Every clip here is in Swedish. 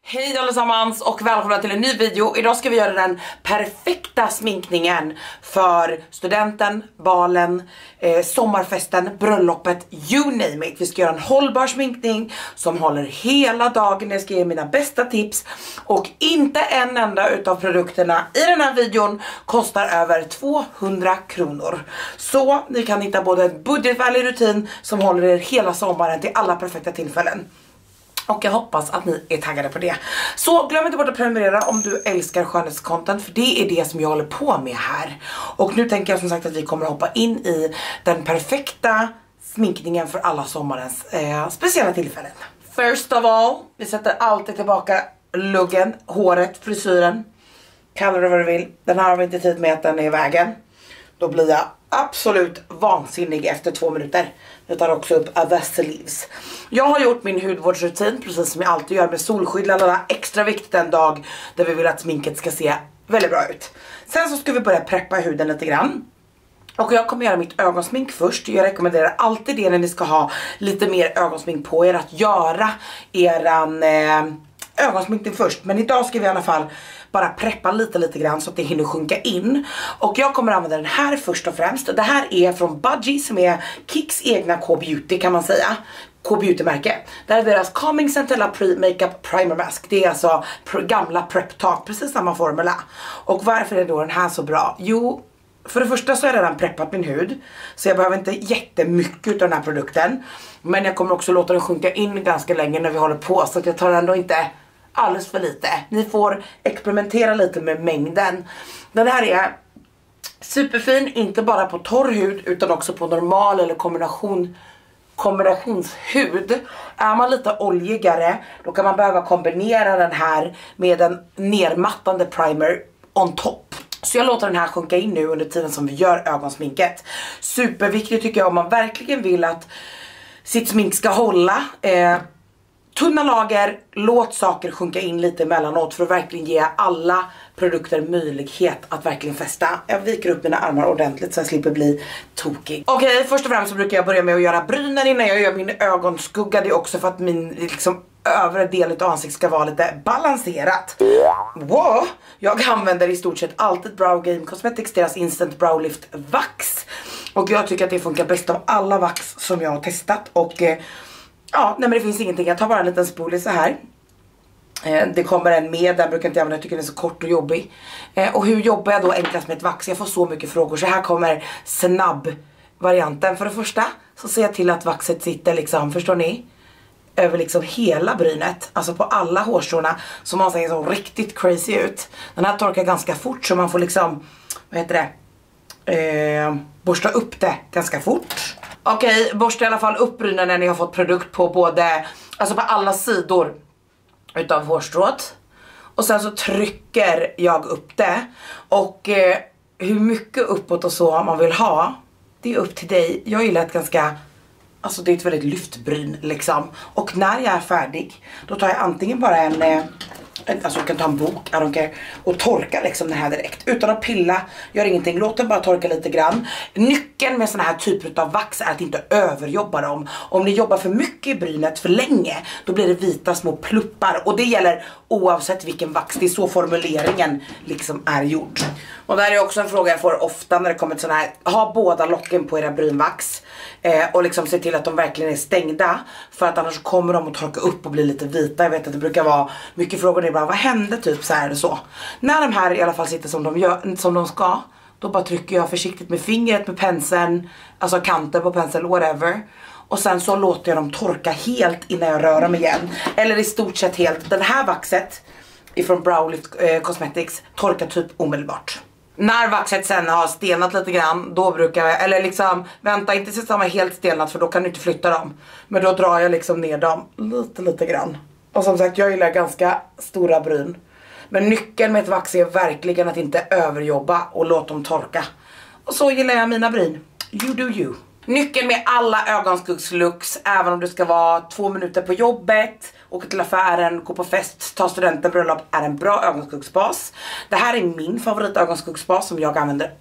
Hej allesammans och välkomna till en ny video. Idag ska vi göra den perfekta sminkningen för studenten, balen, sommarfesten, bröllopet, you name it. Vi ska göra en hållbar sminkning som håller hela dagen. Jag ska ge mina bästa tips och inte en enda utav produkterna i den här videon kostar över 200 kronor. Så ni kan hitta både en budgetvänlig rutin som håller er hela sommaren till alla perfekta tillfällen. Och jag hoppas att ni är taggade på det. Så glöm inte bort att prenumerera om du älskar skönhetscontent. För det är det som jag håller på med här. Och nu tänker jag som sagt att vi kommer att hoppa in i den perfekta sminkningen för alla sommarens speciella tillfällen. First of all, vi sätter alltid tillbaka luggen, håret, frisyren. Kalla det vad du vill. Den här har vi inte tid med att den är i vägen. Då blir jag absolut vansinnig efter 2 minuter. Jag tar också upp a Vaselines. Jag har gjort min hudvårdsrutin precis som jag alltid gör med solskydd. Alla extra viktigt en dag där vi vill att sminket ska se väldigt bra ut. Sen så ska vi börja preppa huden lite grann. Och jag kommer göra mitt ögonsmink först. Jag rekommenderar alltid det när ni ska ha lite mer ögonsmink på er. Att göra eran ögonsminkning först. Men idag ska vi i alla fall bara preppa lite grann så att det hinner sjunka in. Och jag kommer använda den här först och främst. Det här är från Budgie som är Kicks egna K-beauty kan man säga. K-beauty-märke. Det här är deras Calming Centella Pre-Makeup Primer Mask. Det är alltså gamla Prep Talk, precis samma formula. Och varför är då den här så bra? Jo, för det första så har jag redan preppat min hud. Så jag behöver inte jättemycket av den här produkten. Men jag kommer också låta den sjunka in ganska länge när vi håller på. Så att jag tar ändå inte alldeles för lite. Ni får experimentera lite med mängden. Den här är superfin, inte bara på torr hud utan också på normal eller kombinationshud. Är man lite oljigare då kan man behöva kombinera den här med en nermattande primer on top. Så jag låter den här sjunka in nu under tiden som vi gör ögonsminket. Superviktigt tycker jag om man verkligen vill att sitt smink ska hålla. Tunna lager, låt saker sjunka in lite emellanåt för att verkligen ge alla produkter möjlighet att verkligen fästa. Jag viker upp mina armar ordentligt så jag slipper bli tokig. Okej, först och främst så brukar jag börja med att göra brynen innan jag gör min ögonskugga. Det är också för att min liksom övre del av ansiktet ska vara lite balanserat. Wow! Jag använder i stort sett alltid Brow Game Cosmetics, deras Instant Brow Lift Vax. Och jag tycker att det funkar bäst av alla vax som jag har testat. Och ja, nej men det finns ingenting. Jag tar bara en liten spolis så här. Det kommer en med, den brukar inte jag använda. Jag tycker den är så kort och jobbig. Och hur jobbar jag då enklast med ett vax? Jag får så mycket frågor. Så här kommer snabb varianten. För det första så ser jag till att vaxet sitter liksom, förstår ni? Över liksom hela brynet. Alltså på alla hårstråna. Så man ser så riktigt crazy ut. Den här torkar ganska fort så man får liksom, vad heter det? Borsta upp det ganska fort. Okej, borsta i alla fall upp brynen när ni har fått produkt på både, alltså på alla sidor utav hårstrået. Och sen så trycker jag upp det. Och hur mycket uppåt och så man vill ha, det är upp till dig. Jag gillar ett ganska, alltså det är ett väldigt lyftbryn liksom. Och när jag är färdig, då tar jag antingen bara alltså jag kan ta en bok, I don't care, och torka liksom den här direkt. Utan att pilla, gör ingenting, låt den bara torka lite grann. Nyckeln med såna här typer av vax är att inte överjobba dem. Om ni jobbar för mycket i brynet för länge, då blir det vita små pluppar. Och det gäller oavsett vilken vax, det är så formuleringen liksom är gjord. Och det här är också en fråga jag får ofta när det kommer till sån här, ha båda locken på era brynvax. Och liksom se till att de verkligen är stängda. För att annars kommer de att torka upp och bli lite vita. Jag vet att det brukar vara mycket frågor ibland. Vad hände typ så här eller så. När de här i alla fall sitter som de ska. Då bara trycker jag försiktigt med fingret, med penseln. Alltså kanten på penseln, whatever. Och sen så låter jag dem torka helt innan jag rör dem igen. Eller i stort sett helt. Den här vaxet ifrån Brow Lift Cosmetics torkar typ omedelbart. När vaxet sen har stelnat lite grann, då brukar jag, eller liksom, vänta inte tills de är helt stelnat för då kan du inte flytta dem. Men då drar jag liksom ner dem lite grann. Och som sagt, jag gillar ganska stora bryn. Men nyckeln med ett vax är verkligen att inte överjobba och låta dem torka. Och så gillar jag mina bryn. You do you. Nyckeln med alla ögonskuggslooks, även om det ska vara 2 minuter på jobbet åka till affären, gå på fest, ta studenten, bröllop är en bra ögonskuggsbas. Det här är min favorit ögonskuggsbas som jag använder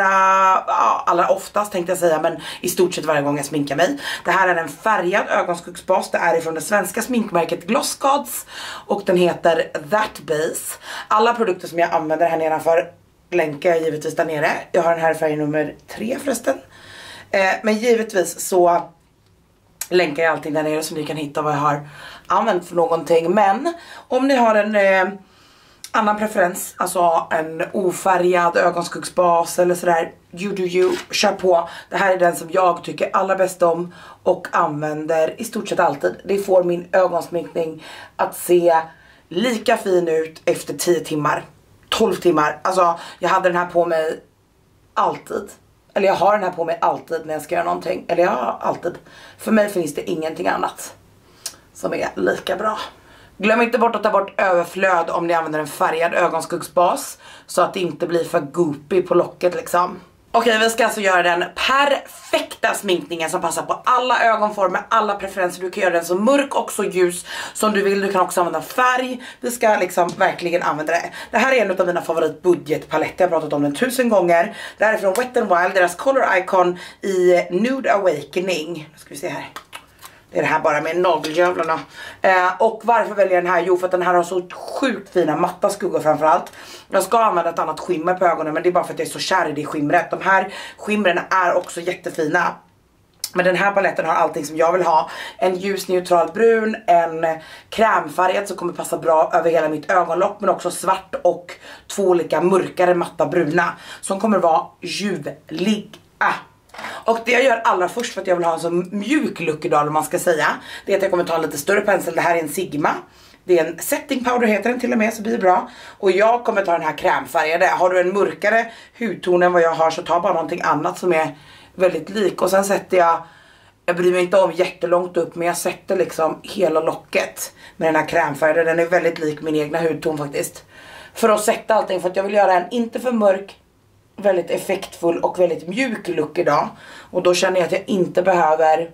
allra oftast tänkte jag säga, men i stort sett varje gång jag sminkar mig. Det här är en färgad ögonskuggsbas. Det är ifrån det svenska sminkmärket Gloss Gods och den heter That Base. Alla produkter som jag använder här nedanför länkar jag givetvis där nere. Jag har den här färg nummer 3 förresten. Men givetvis så länkar jag allting där nere så ni kan hitta vad jag har använt för någonting. Men om ni har en annan preferens, alltså en ofärgad ögonskuggsbas eller sådär, you do you, kör på. Det här är den som jag tycker allra bäst om och använder i stort sett alltid. Det får min ögonsminkning att se lika fin ut efter 10 timmar, 12 timmar. Alltså jag hade den här på mig alltid. Eller jag har den här på mig alltid när jag ska göra någonting. Eller ja, alltid. För mig finns det ingenting annat som är lika bra. Glöm inte bort att ta bort överflöd om ni använder en färgad ögonskuggsbas. Så att det inte blir för goopy på locket liksom. Okej, vi ska alltså göra den perfekta sminkningen som passar på alla ögonformer, alla preferenser. Du kan göra den så mörk och så ljus som du vill. Du kan också använda färg. Vi ska liksom verkligen använda det. Det här är en av mina favoritbudgetpaletter. Jag har pratat om den 1000 gånger. Det här är från Wet n Wild, deras color icon i Nude Awakening. Nu ska vi se här. Det är det här bara med nageljävlarna. Och varför väljer jag den här? Jo, för att den här har så sjukt fina matta skuggor framförallt. Jag ska använda ett annat skimmer på ögonen, men det är bara för att jag är så kär i det skimret. De här skimren är också jättefina. Men den här paletten har allting som jag vill ha. En ljus neutral brun, en krämfärgad som kommer passa bra över hela mitt ögonlock. Men också svart och 2 olika mörkare matta bruna som kommer vara ljuvliga. Och det jag gör allra först, för att jag vill ha en så mjuk look idag, om man ska säga, det är att jag kommer ta en lite större pensel. Det här är en Sigma. Det är en setting powder heter den till och med, så blir det bra. Och jag kommer ta den här krämfärgade. Har du en mörkare hudton än vad jag har så ta bara någonting annat som är väldigt lik. Och sen sätter jag bryr mig inte om jättelångt upp, men jag sätter liksom hela locket med den här krämfärgade. Den är väldigt lik min egna hudton faktiskt. För att sätta allting, för att jag vill göra en inte för mörk, väldigt effektfull och väldigt mjuk look idag. Och då känner jag att jag inte behöver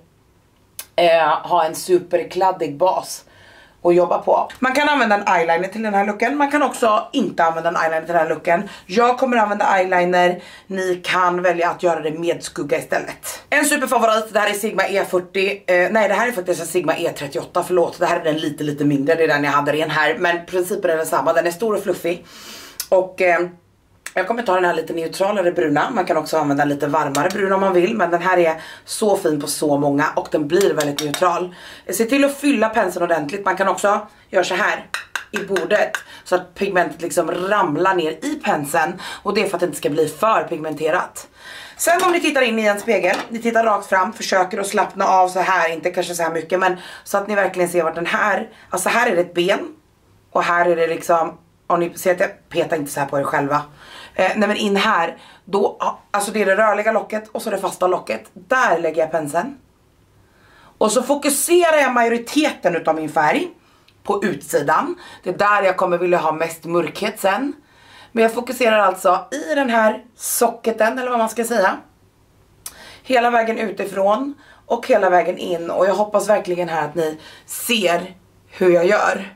ha en superkladdig bas att jobba på. Man kan använda en eyeliner till den här looken. Man kan också inte använda en eyeliner till den här looken. Jag kommer använda eyeliner. Ni kan välja att göra det med skugga istället. En superfavorit, det här är Sigma E40. Nej, det här är faktiskt en Sigma E38, förlåt. Det här är den lite mindre, det är den jag hade ren här. Men principen är densamma, den är stor och fluffig. Och jag kommer ta den här lite neutralare bruna. Man kan också använda lite varmare brun om man vill. Men den här är så fin på så många. Och den blir väldigt neutral. Se till att fylla penseln ordentligt. Man kan också göra så här i bordet. Så att pigmentet liksom ramlar ner i penseln. Och det är för att det inte ska bli för pigmenterat. Sen om ni tittar in i en spegel. Ni tittar rakt fram. Försöker att slappna av så här. Inte kanske så här mycket. Men så att ni verkligen ser vart den här. Alltså här är det ett ben. Och här är det liksom. Om ni ser att jag petar inte så här på er själva. Nej, men in här, då, alltså det är det rörliga locket och så det fasta locket. Där lägger jag penseln. Och så fokuserar jag majoriteten utav min färg på utsidan. Det är där jag kommer vilja ha mest mörkhet sen. Men jag fokuserar alltså i den här socketen, eller vad man ska säga. Hela vägen utifrån och hela vägen in. Och jag hoppas verkligen här att ni ser hur jag gör.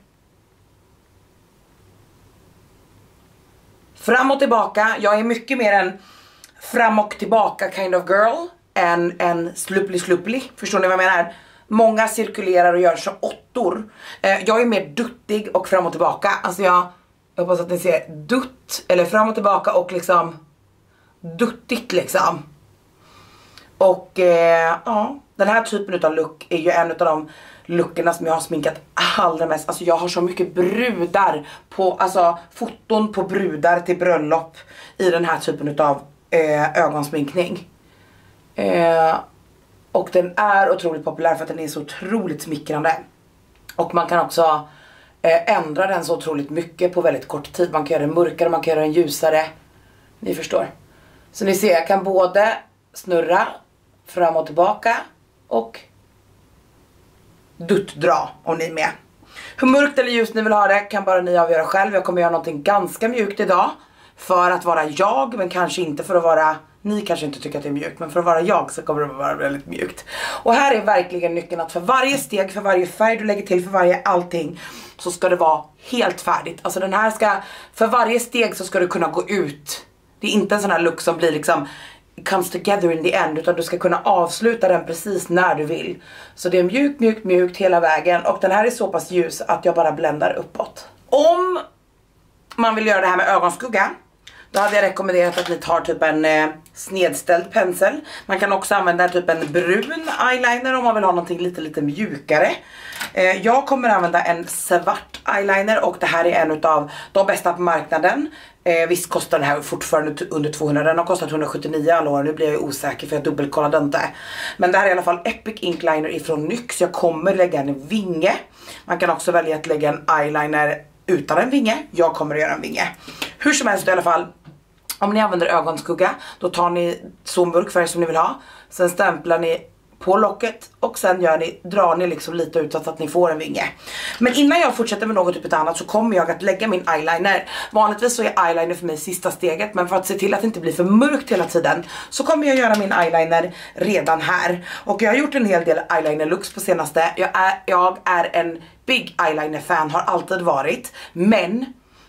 Fram och tillbaka. Jag är mycket mer en fram och tillbaka kind of girl än en slupplig. Förstår ni vad jag menar? Många cirkulerar och gör så åttor. Jag är mer duttig och fram och tillbaka. Alltså jag hoppas att ni ser dutt. Eller fram och tillbaka och liksom duttigt liksom. Och ja, den här typen av look är ju en av de lookerna som jag har sminkat allra mest. Alltså jag har så mycket brudar på, alltså foton på brudar till bröllop i den här typen av ögonsminkning. Och den är otroligt populär för att den är så otroligt smickrande. Och man kan också ändra den så otroligt mycket på väldigt kort tid. Man kan göra den mörkare, man kan göra den ljusare. Ni förstår. Så ni ser, jag kan både snurra fram och tillbaka och duttdra om ni är med. Hur mörkt eller ljust ni vill ha det kan bara ni avgöra själv. Jag kommer göra någonting ganska mjukt idag för att vara jag, men kanske inte för att vara Ni kanske inte tycker att det är mjukt, men för att vara jag så kommer det vara väldigt mjukt. Och här är verkligen nyckeln att för varje steg, för varje färg du lägger till, för varje allting, så ska det vara helt färdigt. Alltså den här ska, för varje steg så ska du kunna gå ut. Det är inte en sån här look som blir liksom comes together in the end, utan du ska kunna avsluta den precis när du vill. Så det är mjukt, mjukt, mjukt hela vägen. Och den här är så pass ljus att jag bara bländar uppåt. Om man vill göra det här med ögonskugga, då hade jag rekommenderat att ni tar typ en snedställd pensel. Man kan också använda typ en brun eyeliner om man vill ha någonting lite mjukare. Jag kommer använda en svart eyeliner och det här är en av de bästa på marknaden. Visst kostar den här fortfarande under 200, den har kostat 179 alla år. Nu blir jag osäker för jag dubbelkollade inte. Men det här är i alla fall Epic Ink Liner ifrån NYX. Jag kommer lägga en vinge. Man kan också välja att lägga en eyeliner utan en vinge. Jag kommer att göra en vinge. Hur som helst i alla fall, om ni använder ögonskugga, då tar ni så mörk färg som ni vill ha. Sen stämplar ni på locket och sen drar ni liksom lite ut så att ni får en vinge. Men innan jag fortsätter med något typ annat så kommer jag att lägga min eyeliner. Vanligtvis så är eyeliner för mig sista steget, men för att se till att det inte blir för mörkt hela tiden så kommer jag göra min eyeliner redan här. Och jag har gjort en hel del eyeliner looks på senaste. Jag är en big eyeliner fan, har alltid varit. Men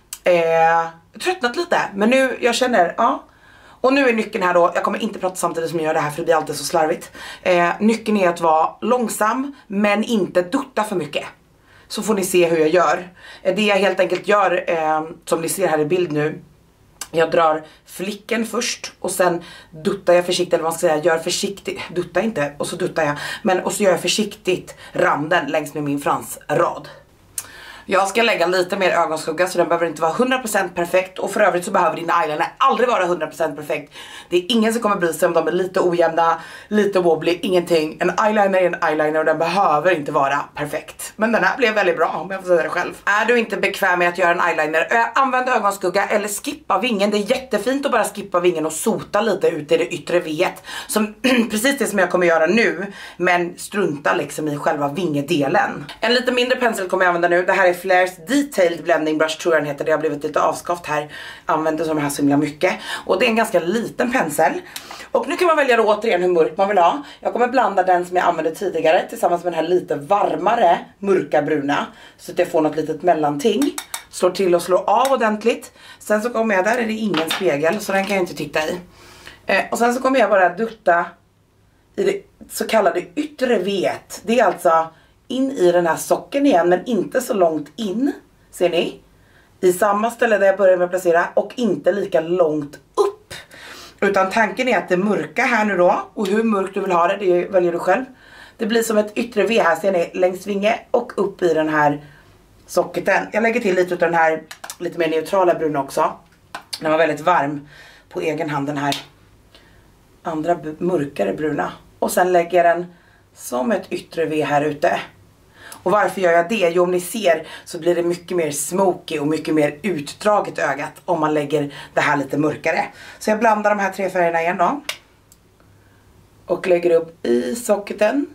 tröttnat lite. Men nu, jag känner, ja. Och nu är nyckeln här då, jag kommer inte prata samtidigt som jag gör det här för det blir alltid så slarvigt. Nyckeln är att vara långsam men inte dutta för mycket. Så får ni se hur jag gör. Det jag helt enkelt gör, som ni ser här i bild nu. Jag drar flicken först och sen duttar jag försiktigt, eller vad man ska säga, gör försiktigt, dutta inte, och så duttar jag. Och så gör jag försiktigt randen längs med min fransrad. Jag ska lägga lite mer ögonskugga så den behöver inte vara 100% perfekt. Och för övrigt så behöver din eyeliner aldrig vara 100% perfekt. Det är ingen som kommer bry sig om de är lite ojämna, lite wobbly, ingenting. En eyeliner är en eyeliner och den behöver inte vara perfekt. Men den här blev väldigt bra om jag får säga det själv. Är du inte bekväm med att göra en eyeliner, använd ögonskugga eller skippa vingen. Det är jättefint att bara skippa vingen och sota lite ut i det yttre viet. Som precis det som jag kommer göra nu, men strunta liksom i själva vingedelen. En lite mindre pensel kommer jag använda nu. Det här är Flairs Detailed Blending Brush tror jag den heter. Det har blivit lite avskaft här. Använder som här så himla mycket. Och det är en ganska liten pensel. Och nu kan man välja då återigen hur mörk man vill ha. Jag kommer blanda den som jag använde tidigare tillsammans med den här lite varmare mörka bruna. Så att jag får något litet mellanting. Slår till och slår av ordentligt. Sen så kommer jag, där är det ingen spegel så den kan jag inte titta i. Och sen så kommer jag bara dutta i det så kallade yttre viet. Det är alltså in i den här socken igen, men inte så långt in. Ser ni? I samma ställe där jag började med att placera och inte lika långt upp. Utan tanken är att det mörka här nu då, och hur mörkt du vill ha det, det väljer du själv. Det blir som ett yttre V här, ser ni, längs vinge och upp i den här socketen. Jag lägger till lite av den här lite mer neutrala bruna också. Den var väldigt varm på egen hand, den här andra mörkare bruna. Och sen lägger jag den som ett yttre V här ute. Och varför gör jag det? Jo, om ni ser så blir det mycket mer smoky och mycket mer utdraget ögat om man lägger det här lite mörkare. Så jag blandar de här tre färgerna igen då. Och lägger upp i socketen.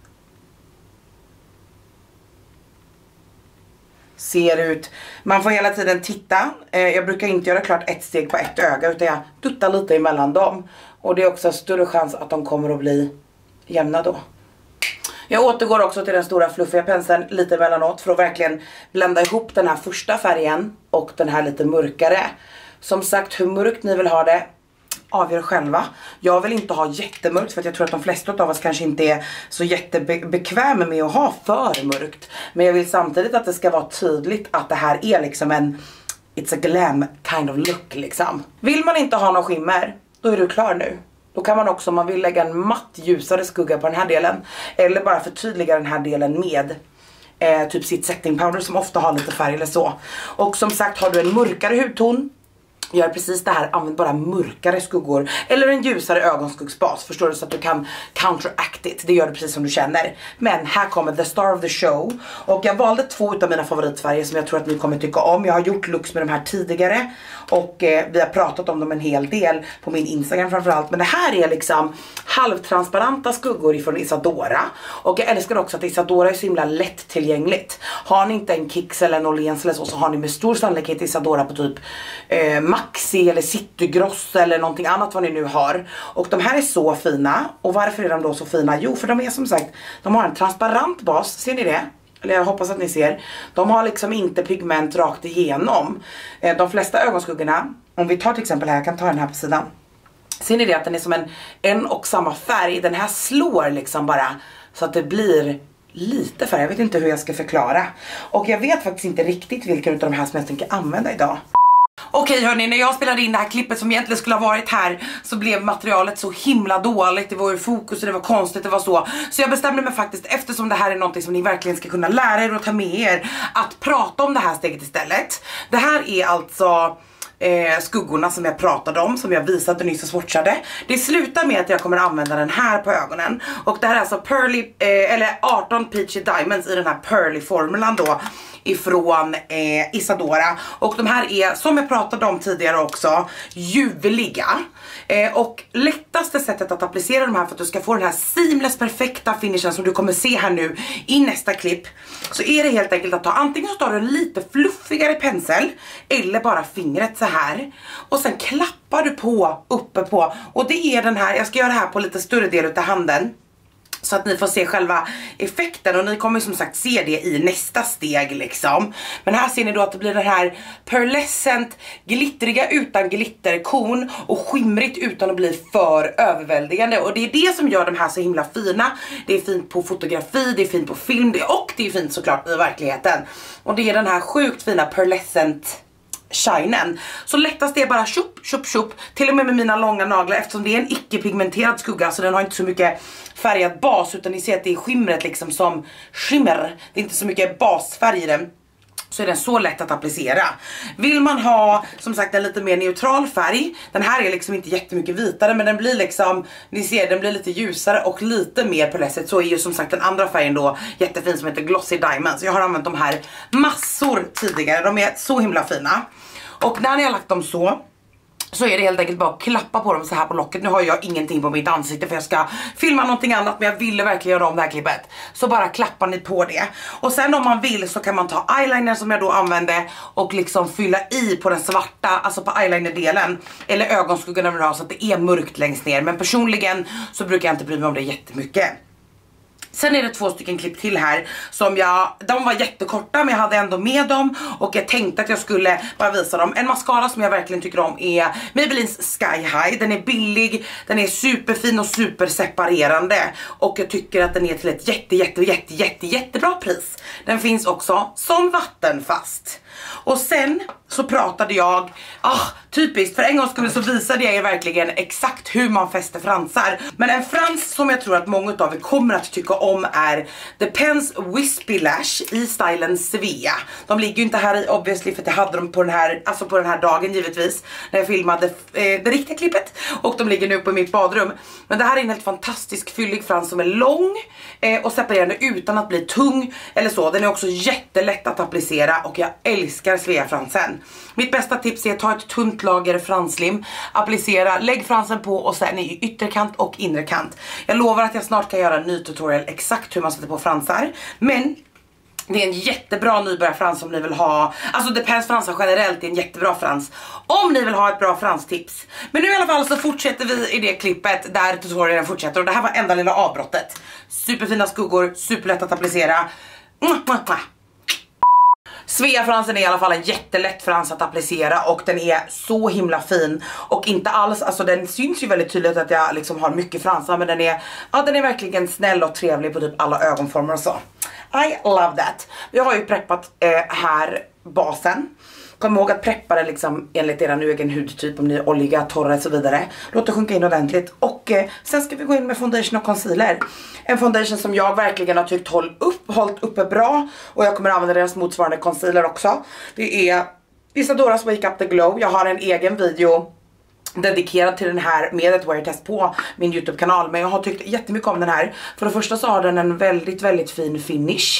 Ser ut. Man får hela tiden titta. Jag brukar inte göra klart ett steg på ett öga utan jag duttar lite emellan dem. Och det är också större chans att de kommer att bli jämna då. Jag återgår också till den stora fluffiga penseln lite emellanåt för att verkligen blanda ihop den här första färgen och den här lite mörkare. Som sagt, hur mörkt ni vill ha det avgör själva. Jag vill inte ha jättemörkt för att jag tror att de flesta av oss kanske inte är så jättebekväma med att ha för mörkt. Men jag vill samtidigt att det ska vara tydligt att det här är liksom en it's a glam kind of look liksom. Vill man inte ha någon skimmer, då är du klar nu. Då kan man också, om man vill lägga en matt ljusare skugga på den här delen. Eller bara förtydliga den här delen med typ sitt setting powder som ofta har lite färg eller så. Och som sagt, har du en mörkare hudton, gör precis det här, använd bara mörkare skuggor. Eller en ljusare ögonskuggsbas, förstår du, så att du kan counteract it. Det gör du precis som du känner. Men här kommer the star of the show. Och jag valde två av mina favoritfärger som jag tror att ni kommer tycka om. Jag har gjort looks med de här tidigare. Och vi har pratat om dem en hel del på min Instagram framförallt. Men det här är liksom halvtransparenta skuggor ifrån Isadora. Och jag älskar också att Isadora är så himla lättillgängligt. Har ni inte en Kicks eller en Åhléns eller så har ni med stor sannolikhet Isadora på typ Maxi eller Citygross eller någonting annat vad ni nu har. Och de här är så fina. Och varför är de då så fina? Jo, för de är som sagt, de har en transparent bas, ser ni det? Eller jag hoppas att ni ser. De har liksom inte pigment rakt igenom. De flesta ögonskuggorna, om vi tar till exempel här, jag kan ta den här på sidan. Ser ni det att den är som en och samma färg. Den här slår liksom bara så att det blir lite färg. Jag vet inte hur jag ska förklara. Och jag vet faktiskt inte riktigt vilka av de här som jag tänker använda idag. Okej hörni, när jag spelade in det här klippet som egentligen skulle ha varit här så blev materialet så himla dåligt. Det var ur fokus och det var konstigt, det var så. Så jag bestämde mig faktiskt, eftersom det här är någonting som ni verkligen ska kunna lära er och ta med er, att prata om det här steget istället. Det här är alltså skuggorna som jag pratade om, som jag visade nyss och swatchade. Det slutar med att jag kommer använda den här på ögonen. Och det här är alltså Pearly, eller 18 Peachy Diamonds i den här Pearly-formulan då ifrån Isadora. Och de här är, som jag pratade om tidigare också, ljuvliga. Och lättaste sättet att applicera de här för att du ska få den här seamless perfekta finishen som du kommer se här nu i nästa klipp, så är det helt enkelt att ta, antingen så tar du en lite fluffigare pensel eller bara fingret så här och sen klappar du på uppe på, och det är den här, jag ska göra det här på lite större del utav handen så att ni får se själva effekten, och ni kommer som sagt se det i nästa steg liksom. Men här ser ni då att det blir det här pearlescent, glittriga utan glitterkorn och skimrigt utan att bli för överväldigande. Och det är det som gör de här så himla fina. Det är fint på fotografi, det är fint på film och det är fint såklart i verkligheten. Och det är den här sjukt fina pearlescent shinen. Så lättast är bara tjup, tjup, tjup. Till och med mina långa naglar, eftersom det är en icke-pigmenterad skugga så den har inte så mycket färgad bas, utan ni ser att det är skimret liksom som skimmer. Det är inte så mycket basfärg i den. Så är den så lätt att applicera. Vill man ha som sagt en lite mer neutral färg, den här är liksom inte jättemycket vitare, men den blir liksom, ni ser, den blir lite ljusare och lite mer pearlescent. Så är ju som sagt den andra färgen då jättefin som heter Glossy Diamonds. Jag har använt de här massor tidigare, de är så himla fina. Och när ni har lagt dem så är det helt enkelt bara att klappa på dem så här på locket. Nu har jag ingenting på mitt ansikte för jag ska filma någonting annat, men jag ville verkligen göra om det här klippet. Så bara klappar ni på det. Och sen om man vill så kan man ta eyeliner som jag då använde och liksom fylla i på den svarta, alltså på eyeliner-delen. Eller ögonskuggorna vill ha så att det är mörkt längst ner. Men personligen så brukar jag inte bry mig om det jättemycket. Sen är det 2 stycken klipp till här som de var jättekorta men jag hade ändå med dem och jag tänkte att jag skulle bara visa dem. En mascara som jag verkligen tycker om är Maybellines Sky High. Den är billig, den är superfin och superseparerande och jag tycker att den är till ett jättebra pris. Den finns också som vattenfast. Och sen så pratade jag, typiskt, för en gång skulle så visade jag er verkligen exakt hur man fäster fransar. Men en frans som jag tror att många av er kommer att tycka om är The Pens Wispy Lash i stylen Svea. De ligger ju inte här i obviously för att jag hade dem på den här, alltså på den här dagen givetvis, när jag filmade det riktiga klippet. Och de ligger nu på mitt badrum. Men det här är en helt fantastisk fyllig frans som är lång och separerande utan att bli tung eller så. Den är också jättelätt att applicera och jag älskar Svea-fransen. Mitt bästa tips är att ta ett tunt lager franslim, applicera, lägg fransen på och sen i ytterkant och innerkant. Jag lovar att jag snart kan göra en ny tutorial exakt hur man sätter på fransar. Men det är en jättebra nybörjarfrans om ni vill ha, alltså The Pens fransar generellt är en jättebra frans om ni vill ha ett bra franstips. Men nu i alla fall så fortsätter vi i det klippet där tutorialen fortsätter och det här var enda lilla avbrottet. Superfina skuggor, superlätt att applicera. Svea-fransen är i alla fall en jättelätt frans att applicera och den är så himla fin och inte alls, alltså den syns ju väldigt tydligt att jag liksom har mycket fransar, men den är verkligen snäll och trevlig på typ alla ögonformer och så. I love that. Jag har ju preppat här basen. Kom ihåg att preppa det liksom enligt er egen hudtyp, om ni är oljiga, torra och så vidare. Låt det sjunka in ordentligt. Och sen ska vi gå in med foundation och concealer. En foundation som jag verkligen har tyckt hållit uppe bra. Och jag kommer använda deras motsvarande concealer också. Det är Isadoras Wake Up The Glow. Jag har en egen video dedikerad till den här med ett wear test på min YouTube-kanal. Men jag har tyckt jättemycket om den här. För det första så har den en väldigt fin finish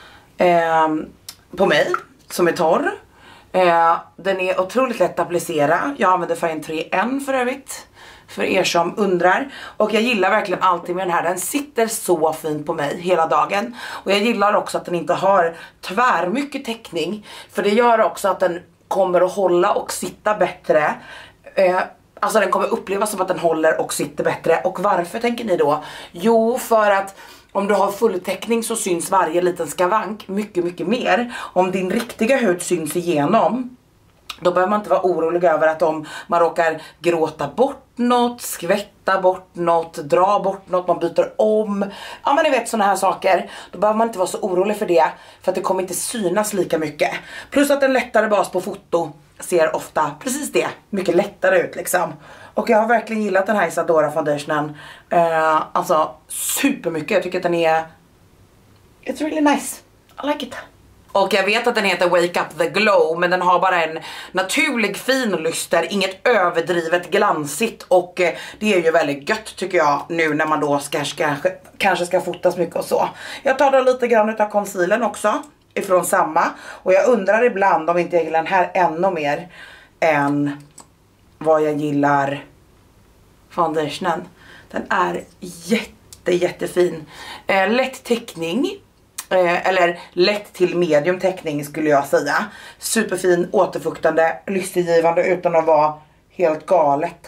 på mig som är torr. Den är otroligt lätt att applicera. Jag använder färgen 3N för övrigt, för er som undrar. Och jag gillar verkligen alltid med den här. Den sitter så fint på mig hela dagen. Och jag gillar också att den inte har tvärmycket täckning, för det gör också att den kommer att hålla och sitta bättre. Alltså den kommer upplevas som att den håller och sitter bättre. Och varför tänker ni då? Jo, för att om du har fulltäckning så syns varje liten skavank mycket mer. Om din riktiga hud syns igenom, då behöver man inte vara orolig över att om man råkar gråta bort något, skvätta bort något, dra bort något, man byter om. Ja, men ni vet, såna här saker. Då behöver man inte vara så orolig för det. För att det kommer inte synas lika mycket. Plus att en lättare bas på foto ser ofta precis det. Mycket lättare ut liksom. Och jag har verkligen gillat den här Isadora foundationen. Alltså supermycket. Jag tycker att den är... It's really nice. I like it. Och jag vet att den heter Wake Up The Glow, men den har bara en naturlig fin lyster, inget överdrivet glansigt. Och det är ju väldigt gött tycker jag nu när man då kanske ska fotas mycket och så. Jag tar då lite grann utav concealern också ifrån samma. Och jag undrar ibland om inte jag gillar den här ännu mer än vad jag gillar foundationen. Den är jättefin. Lätt täckning. Eller lätt till medium täckning skulle jag säga. Superfin, återfuktande, lystergivande utan att vara helt galet.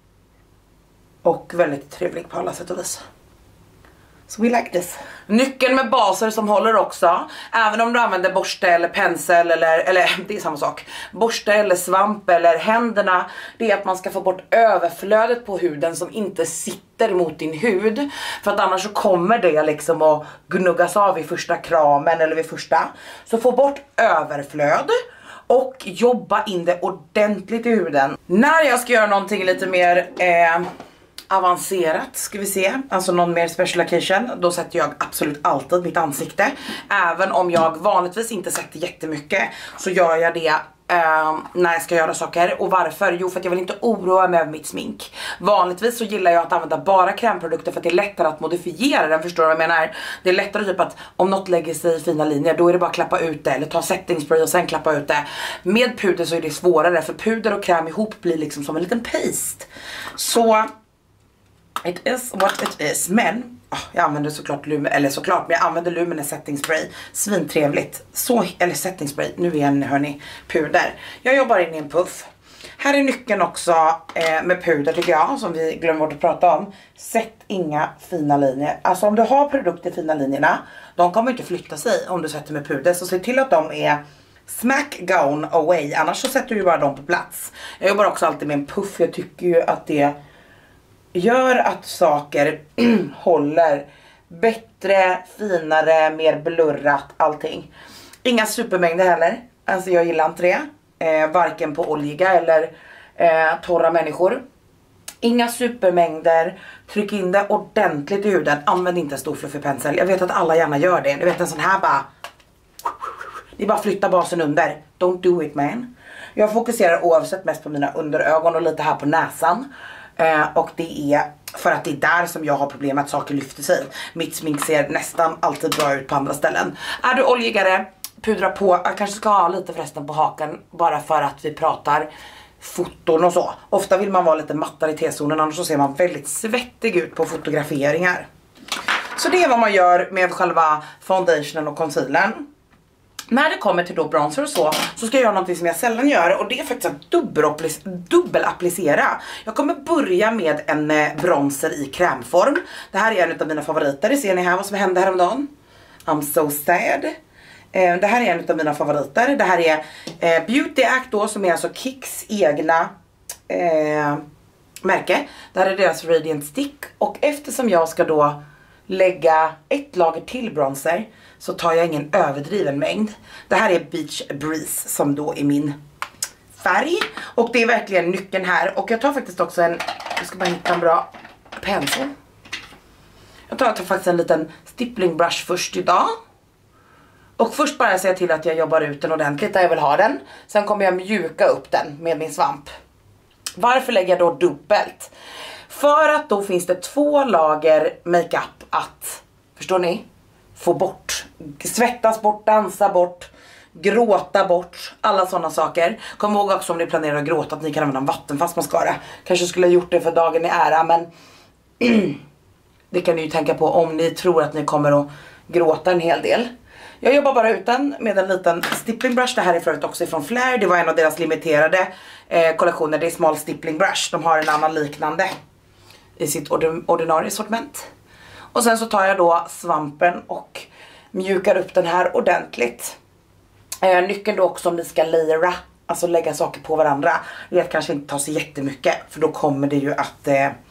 Och väldigt trevlig på alla sätt och vis. So we like this. Nyckeln med baser som håller också. Även om du använder borste eller pensel eller det är samma sak. Borste eller svamp eller händerna. Det är att man ska få bort överflödet på huden som inte sitter mot din hud. För att annars så kommer det liksom att gnuggas av vid första kramen eller vid första. Så få bort överflöd. Och jobba in det ordentligt i huden. När jag ska göra någonting lite mer... avancerat ska vi se, alltså någon mer special occasion, då sätter jag absolut alltid mitt ansikte. Även om jag vanligtvis inte sätter jättemycket så gör jag det när jag ska göra saker. Och varför? Jo, för att jag vill inte oroa mig över mitt smink. Vanligtvis så gillar jag att använda bara krämprodukter för att det är lättare att modifiera den, förstår du vad jag menar? Det är lättare typ att om något lägger sig i fina linjer, då är det bara att klappa ut det eller ta setting spray och sen klappa ut det. Med puder så är det svårare, för puder och kräm ihop blir liksom som en liten paste. Så it is what it is. Men jag använder såklart men jag använder Luminous setting spray. Svintrevligt. Eller setting spray. Nu igen hörni, puder. Jag jobbar in i en puff. Här är nyckeln också med puder tycker jag, som vi glömmer bort att prata om. Sätt inga fina linjer. Alltså om du har produkter i fina linjerna, de kommer inte flytta sig om du sätter med puder. Så se till att de är smack gone away. Annars så sätter du bara dem på plats. Jag jobbar också alltid med en puff. Jag tycker ju att det gör att saker håller bättre, finare, mer blurrat, allting. Inga supermängder heller. Alltså jag gillar inte det. Varken på oljiga eller torra människor. Inga supermängder. Tryck in det ordentligt i huden. Använd inte en stor fluffig pensel. Jag vet att alla gärna gör det. Du vet en sån här bara... Det är bara flytta basen under. Don't do it man. Jag fokuserar oavsett mest på mina underögon och lite här på näsan. Och det är för att det är där som jag har problem med att saker lyfter sig. Mitt smink ser nästan alltid bra ut på andra ställen. Är du oljigare, pudra på. Jag kanske ska ha lite förresten på haken, bara för att vi pratar foton och så. Ofta vill man vara lite mattare i T-zonen, annars så ser man väldigt svettig ut på fotograferingar. Så det är vad man gör med själva foundationen och concealern. När det kommer till då bronzer och så ska jag göra något som jag sällan gör. Och det är faktiskt att dubbelapplicera. Jag kommer börja med en bronzer i krämform. Det här är en av mina favoriter. Det ser ni här vad som hände häromdagen. I'm so sad. Det här är en av mina favoriter. Det här är Beauty Act då, som är alltså Kicks egna märke. Det här är deras Radiant Stick. Och eftersom jag ska då lägga ett lager till bronzer, så tar jag ingen överdriven mängd. Det här är Beach Breeze som då är min färg. Och det är verkligen nyckeln här. Och jag tar faktiskt också jag ska bara hitta en bra pensel. Jag tar faktiskt en liten stippling brush först idag. Och först bara säga till att jag jobbar ut den ordentligt där jag vill ha den. Sen kommer jag mjuka upp den med min svamp. Varför lägger jag då dubbelt? För att då finns det 2 lager makeup att, förstår ni? Få bort. Svettas bort, dansa bort, gråta bort, alla sådana saker. Kom ihåg också om ni planerar att gråta att ni kan använda vattenfast mascara. Kanske skulle ha gjort det för dagen i ära, men det kan ni ju tänka på om ni tror att ni kommer att gråta en hel del. Jag jobbar bara utan med en liten stippling brush. Det här är förut också från Flair. Det var en av deras limiterade kollektioner. Det är small stippling brush. De har en annan liknande i sitt ordinarie sortiment. Och sen så tar jag då svampen och mjukar upp den här ordentligt. Nyckeln då också om ni ska layera, alltså lägga saker på varandra, det kanske inte tar så jättemycket, för då kommer det ju att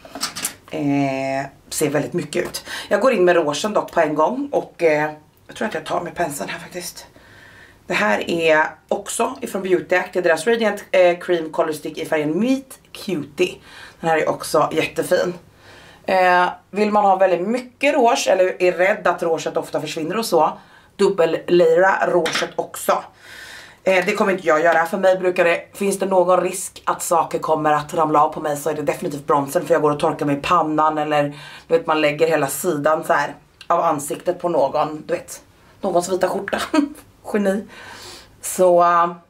se väldigt mycket ut. Jag går in med rougen dock på en gång och jag tror att jag tar med penseln här faktiskt. Det här är också ifrån Beauty Act, det är deras Radiant Cream Color Stick i färgen Meet Cutie. Den här är också jättefin. Vill man ha väldigt mycket rouge eller är rädd att rouget ofta försvinner och så, dubbellayera rouget också. Det kommer inte jag göra. För mig finns det någon risk att saker kommer att ramla av på mig, så är det definitivt bronsen, för jag går och torkar mig i pannan, eller du vet, man lägger hela sidan så här av ansiktet på någon, du vet, någons vita skjorta. Geni. Så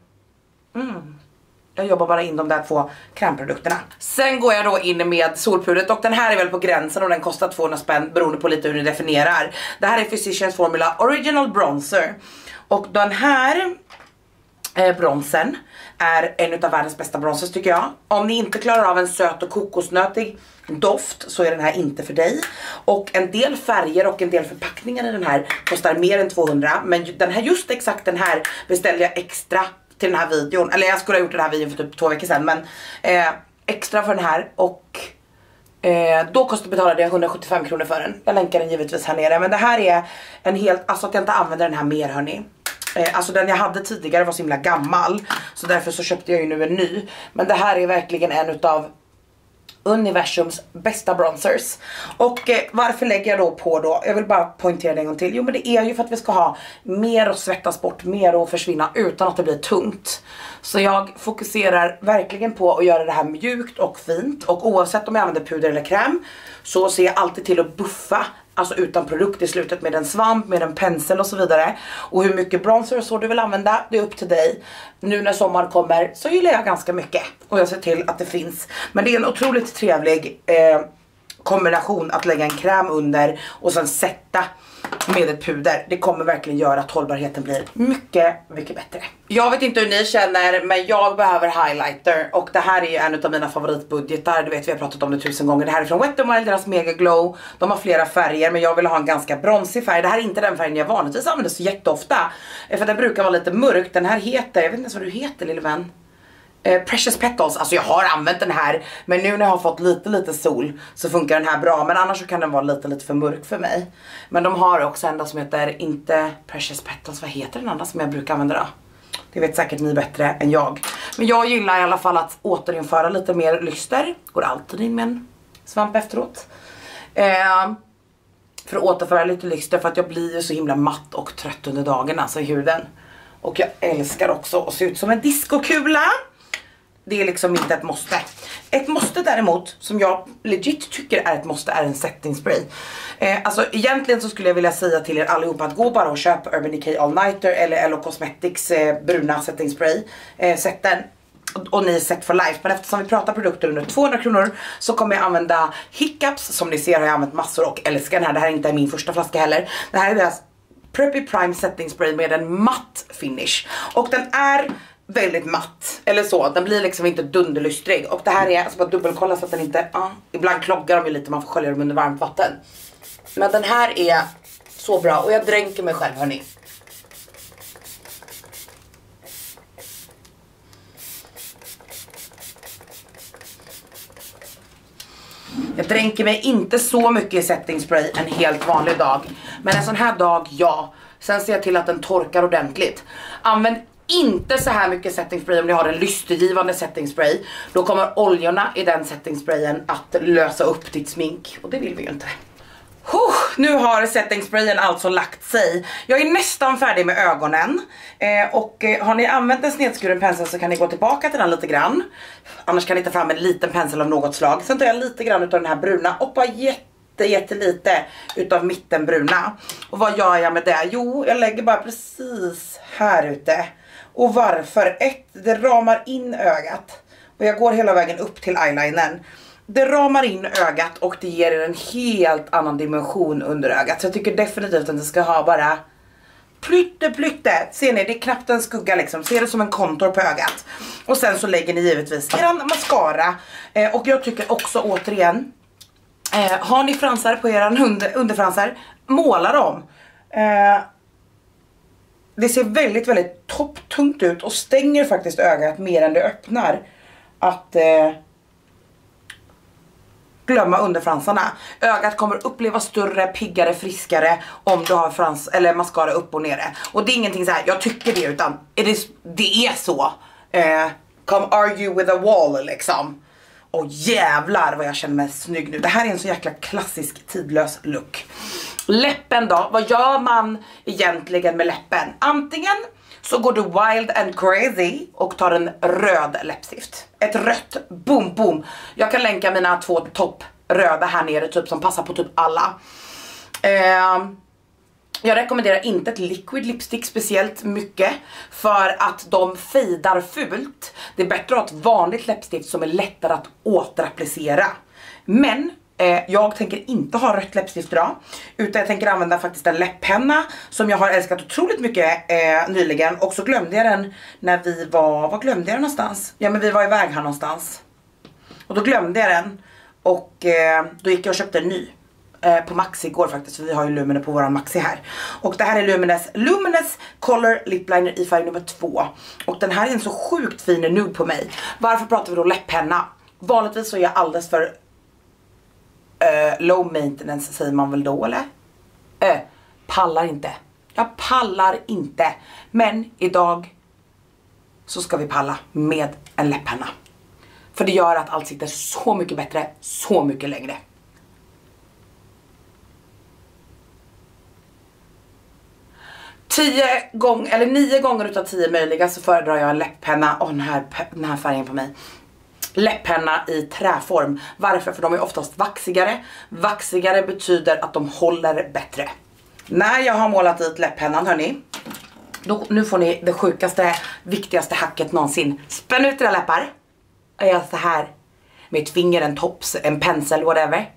jag jobbar bara in de där 2 krämprodukterna. Sen går jag då in med solpudret, och den här är väl på gränsen och den kostar 200 spänn beroende på lite hur ni definierar. Det här är Physicians Formula Original Bronzer. Och den här bronsen är en av världens bästa bronsers tycker jag. Om ni inte klarar av en söt och kokosnötig doft så är den här inte för dig. Och en del färger och en del förpackningar i den här kostar mer än 200. Men den här, just exakt den här beställde jag extra till den här videon. Eller jag skulle ha gjort den här videon för typ 2 veckor sedan. Men extra för den här. Och då betalade jag 175 kronor för den. Jag länkar den givetvis här nere. Men det här är en helt, alltså att jag inte använder den här mer, hörni. Alltså den jag hade tidigare var så himla gammal, så därför så köpte jag ju nu en ny. Men det här är verkligen en utav universums bästa bronzers. Och varför lägger jag då på då? Jag vill bara poängtera det en gång till. Jo, men det är ju för att vi ska ha mer att svettas bort, mer att försvinna utan att det blir tungt. Så jag fokuserar verkligen på att göra det här mjukt och fint. Och oavsett om jag använder puder eller kräm så ser jag alltid till att buffa, alltså utan produkt i slutet, med en svamp, med en pensel och så vidare. Och hur mycket bronzer så du vill använda, det är upp till dig. Nu när sommar kommer så gillar jag ganska mycket. Och jag ser till att det finns. Men det är en otroligt trevlig kombination att lägga en kräm under och sen sätta med ett puder. Det kommer verkligen göra att hållbarheten blir mycket, mycket bättre. Jag vet inte hur ni känner, men jag behöver highlighter. Och det här är ju en av mina favoritbudgetar. Du vet, vi har pratat om det 1000 gånger. Det här är från Wet n Wild, deras Mega Glow. De har flera färger, men jag vill ha en ganska bronsig färg. Det här är inte den färgen jag vanligtvis använder så jätteofta. För den brukar vara lite mörk. Den här heter, jag vet inte ens vad du heter, lille vän. Precious Petals, alltså jag har använt den här, men nu när jag har fått lite sol så funkar den här bra, men annars så kan den vara lite för mörk för mig. Men de har också en som heter, inte Precious Petals, vad heter den andra som jag brukar använda då? Det vet säkert ni bättre än jag. Men jag gillar i alla fall att återinföra lite mer lyster. Går alltid in med en svamp efteråt. För att återföra lite lyster, för att jag blir så himla matt och trött under dagen, alltså i huden. Och jag älskar också att se ut som en diskokula. Det är liksom inte ett måste. Ett måste däremot, som jag legit tycker är ett måste, är en setting spray. Alltså egentligen så skulle jag vilja säga till er allihopa att gå bara och köpa Urban Decay All Nighter eller LO Cosmetics bruna setting spray. Sätt den. Och ni är set for life. Men eftersom vi pratar produkter under 200 kronor så kommer jag använda Hiccups. Som ni ser har jag använt massor och älskar den här. Det här är inte min första flaska heller. Det här är deras Preppy Prime setting spray med en matt finish. Och den är väldigt matt, eller så, den blir liksom inte dunderlystrig. Och det här är, alltså bara dubbelkolla så att den inte, ibland kloggar de ju lite, man får skölja dem under varmt vatten. Men den här är så bra, och jag dränker mig själv, hörni. Jag dränker mig inte så mycket i setting spray en helt vanlig dag, men en sån här dag, ja. Sen ser jag till att den torkar ordentligt. Använd inte så här mycket setting spray om ni har en lystergivande setting spray. Då kommer oljorna i den setting sprayen att lösa upp ditt smink, och det vill vi ju inte. Nu har setting sprayen alltså lagt sig. Jag är nästan färdig med ögonen. Och har ni använt en snedskuren pensel så kan ni gå tillbaka till den lite grann. Annars kan ni ta fram en liten pensel av något slag. Sen tar jag lite grann utav den här bruna och bara jättelite utav mittenbruna. Och vad gör jag med det? Jo, jag lägger bara precis här ute. Och varför? Det ramar in ögat. Och jag går hela vägen upp till eyelinern. Det ramar in ögat och det ger en helt annan dimension under ögat. Så jag tycker definitivt att det ska ha bara Plytte. Ser ni, det är knappt en skugga liksom. Ser det som en kontor på ögat. Och sen så lägger ni givetvis eran mascara. Och jag tycker också återigen, har ni fransar på eran underfransar, måla dem. Det ser väldigt, väldigt topptungt ut och stänger faktiskt ögat mer än det öppnar. Att glömma underfransarna. Ögat kommer uppleva större, piggare, friskare om du har frans eller mascara upp och nere. Och det är ingenting så här, jag tycker det, utan det är så. Come argue with a wall liksom. Och jävlar vad jag känner mig snygg nu. Det här är en så jäkla klassisk tidlös look. Läppen då, vad gör man egentligen med läppen? Antingen så går du wild and crazy och tar en röd läppstift. Ett rött, boom boom. Jag kan länka mina 2 topp röda här nere typ, som passar på typ alla. Jag rekommenderar inte ett liquid lipstick speciellt mycket, för att de fejdar fult. Det är bättre att ha ett vanligt läppstift som är lättare att återapplicera. Men jag tänker inte ha rött läppstift idag, utan jag tänker använda faktiskt en läpppenna som jag har älskat otroligt mycket nyligen. Och så glömde jag den när vi var, glömde jag den någonstans? Ja, men vi var iväg här någonstans. Och då glömde jag den. Och då gick jag och köpte en ny på Maxi igår faktiskt, för vi har ju Lumene på våran Maxi här. Och det här är Luminous Color Lip Liner i färg nummer 2. Och den här är en så sjukt fin nude på mig. Varför pratar vi då läpppenna? Vanligtvis så är jag alldeles för low maintenance, säger man väl då, eller? Pallar inte. Jag pallar inte. Men idag så ska vi palla med en läpppenna. För det gör att allt sitter så mycket bättre, så mycket längre. Nio gånger utav 10 möjliga så föredrar jag en läpppenna. Och den här färgen på mig. Läpppenna i träform. Varför? För de är oftast vaxigare. Vaxigare betyder att de håller bättre. När jag har målat dit läpppennan, hörni, nu får ni det sjukaste, viktigaste hacket någonsin. Spänn ut era läppar. Och jag så här med ett finger, en tops, en pensel, whatever.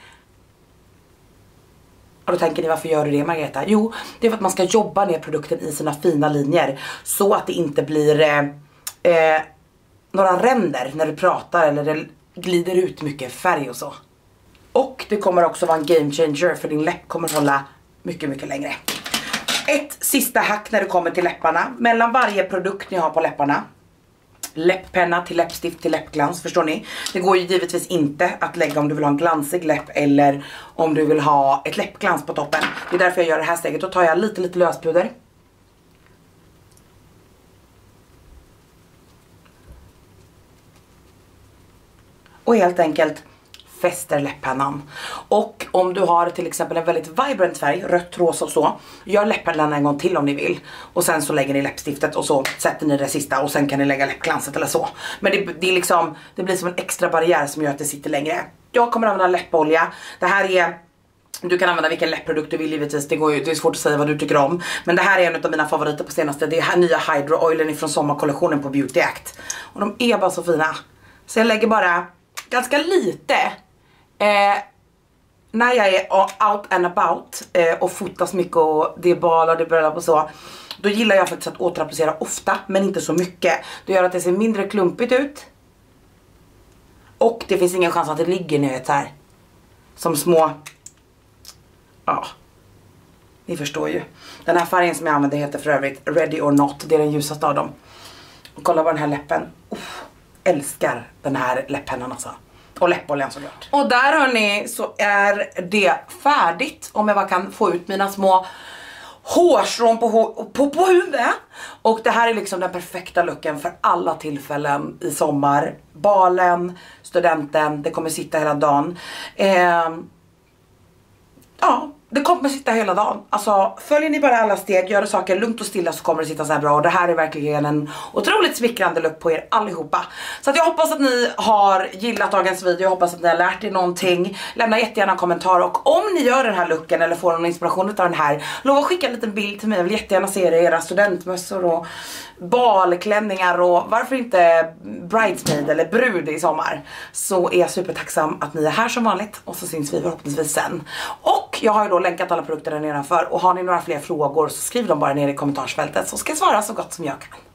Och då tänker ni, varför gör du det, Margareta? Jo, det är för att man ska jobba ner produkten i sina fina linjer, så att det inte blir några ränder när du pratar eller det glider ut mycket färg och så. Och det kommer också vara en game changer, för din läpp kommer hålla mycket, mycket längre. Ett sista hack när det kommer till läpparna. Mellan varje produkt ni har på läpparna, läpppenna till läppstift till läppglans, förstår ni? Det går ju givetvis inte att lägga om du vill ha en glansig läpp eller om du vill ha ett läppglans på toppen. Det är därför jag gör det här steget. Då tar jag lite löspuder. Och helt enkelt fäster läpppennan. Och om du har till exempel en väldigt vibrant färg, rött, rosa och så, gör läpppennan en gång till om ni vill. Och sen så lägger ni läppstiftet och så sätter ni det sista och sen kan ni lägga läppglanset eller så. Men det är liksom, det blir som en extra barriär som gör att det sitter längre. Jag kommer använda läppolja. Det här är, du kan använda vilken läppprodukt du vill givetvis, det är svårt att säga vad du tycker om. Men det här är en av mina favoriter på senaste, det är nya Hydro Oilen från sommarkollektionen på Beauty Act. Och de är bara så fina. Så jag lägger bara ganska lite när jag är out and about och fotas mycket och det är bal och det är bröllop och så. Då gillar jag faktiskt att återapplicera ofta, men inte så mycket. Det gör att det ser mindre klumpigt ut. Och det finns ingen chans att det ligger ner så här som små, ja, ni förstår ju. Den här färgen som jag använder heter för övrigt Ready or Not. Det är den ljusaste av dem. Och kolla på den här läppen. Älskar den här läpppennan alltså. Och läppoljan såklart. Och där hörni så är det färdigt. Om jag bara kan få ut mina små hårstrån på huvudet. Och det här är liksom den perfekta looken för alla tillfällen i sommar. Balen, studenten, det kommer sitta hela dagen. Ja, det kommer sitta hela dagen. Alltså följer ni bara alla steg, gör saker lugnt och stilla, så kommer det sitta så här bra. Och det här är verkligen en otroligt smickrande look på er allihopa. Så att jag hoppas att ni har gillat dagens video. Jag hoppas att ni har lärt er någonting. Lämna jättegärna en kommentar. Och om ni gör den här looken eller får någon inspiration av den här, lova att skicka en liten bild till mig. Jag vill jättegärna se era studentmössor och balklänningar och varför inte bridesmaid eller brud i sommar. Så är jag supertacksam att ni är här som vanligt. Och så syns vi förhoppningsvis sen. Och Och jag har ju då länkat alla produkter där nedanför. Och har ni några fler frågor så skriv dem bara ner i kommentarsfältet så ska jag svara så gott som jag kan.